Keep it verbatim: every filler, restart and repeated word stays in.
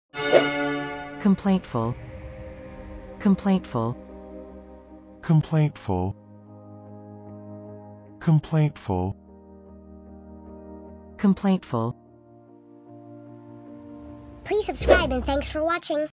Complaintful. Complaintful. Complaintful. Complaintful. Complaintful. Please subscribe and thanks for watching.